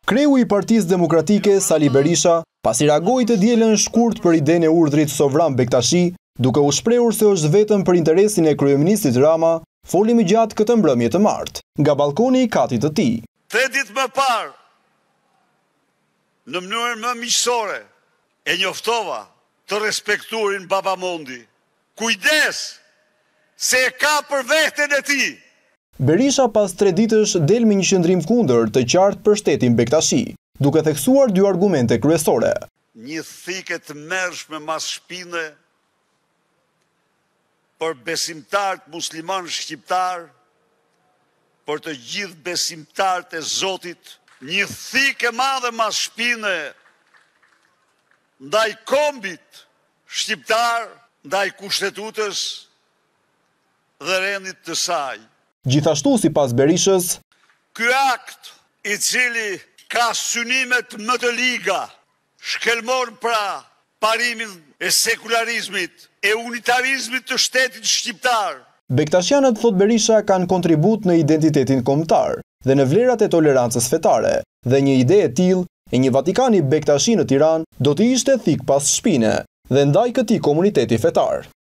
Kreu i Partisë Demokratike Sali Berisha pasi reagoi të dielën shkurt për idenë e urdhrit Sovran Bektashi, duke u shprehur se është vetëm për interesin e kryeministrit Rama, foli më gjatë këtë mbrëmje të martë, nga balkoni i katit të tij. 3 ditë më parë, në mënyrë më miqësore, e njoftova të respektuarin Babamondi. Kujdes se e ka për veten e tij. Berisha pas 3 ditësh del me një qëndrim kundër të qartë për shtetin Bektashi, duke theksuar 2 argumente kryesore. Një thike të mërshme mas shpine për besimtarët musliman shqiptar, për të gjithë besimtarët e Zotit, një thike madhe mas shpine ndaj kombit shqiptar, ndaj kushtetutës dhe rendit të saj. Gjithashtu, sipas Berishës, ky akt i cili ka synimet më të liga, shkelmon pra parimin e sekularizmit, e unitarizmit të shtetit shqiptar. Bektashianët, thot Berisha, kanë kontribut në identitetin kombëtar dhe në vlerat e tolerancës fetare, dhe një ide e tillë e një Vatikani Bektashi në Tiranë do të ishte thik pas shpine dhe ndaj këtij komuniteti fetar.